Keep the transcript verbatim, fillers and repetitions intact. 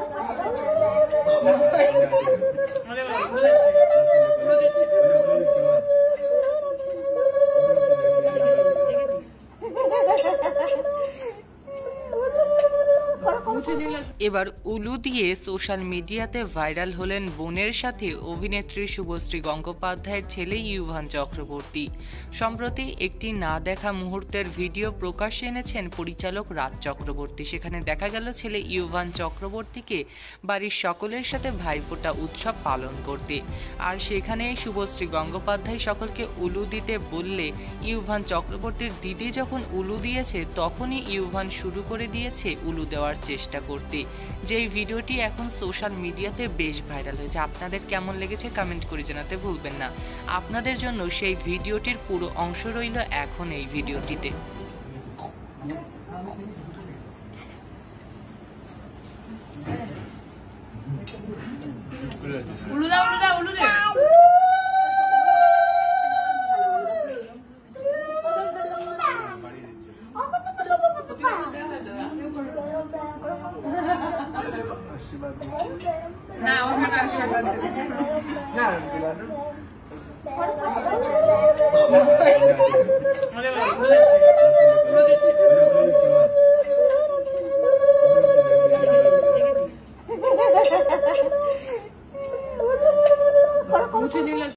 এবার উলু দিয়ে সোশ্যাল মিডিয়াতে ভাইরাল হলেন বোনের সাথে অভিনেত্রী শুভশ্রী গঙ্গোপাধ্যায়ের ছেলে ইউভান চক্রবর্তী। সম্প্রতি একটি না দেখা মুহূর্তের ভিডিও প্রকাশ্যে এনেছেন পরিচালক রাজ চক্রবর্তী। সেখানে দেখা গেল ছেলে ইউভান চক্রবর্তীকে বাড়ির সকলের সাথে ভাইফোঁটা উৎসব পালন করতে। আর সেখানে শুভশ্রী গঙ্গোপাধ্যায় সকলকে উলু দিতে বললে ইউভান চক্রবর্তীর দিদি যখন উলু দিয়েছে তখনই ইউভান শুরু করে দিয়েছে উলু দেওয়ার চেষ্টা করতে। যেই ভিডিওটি এখন সোশ্যাল মিডিয়াতে বেশ ভাইরাল হয়েছে। আপনাদের কেমন লেগেছে কমেন্ট করে জানাতে ভুলবেন না। আপনাদের জন্য সেই ভিডিওটির পুরো অংশ রইল এখন এই ভিডিওটিতে। উলু দাও উলু দাও উলু দে না ওখানে আসে না দিলা না আরে বাবা উলু দে উলু দে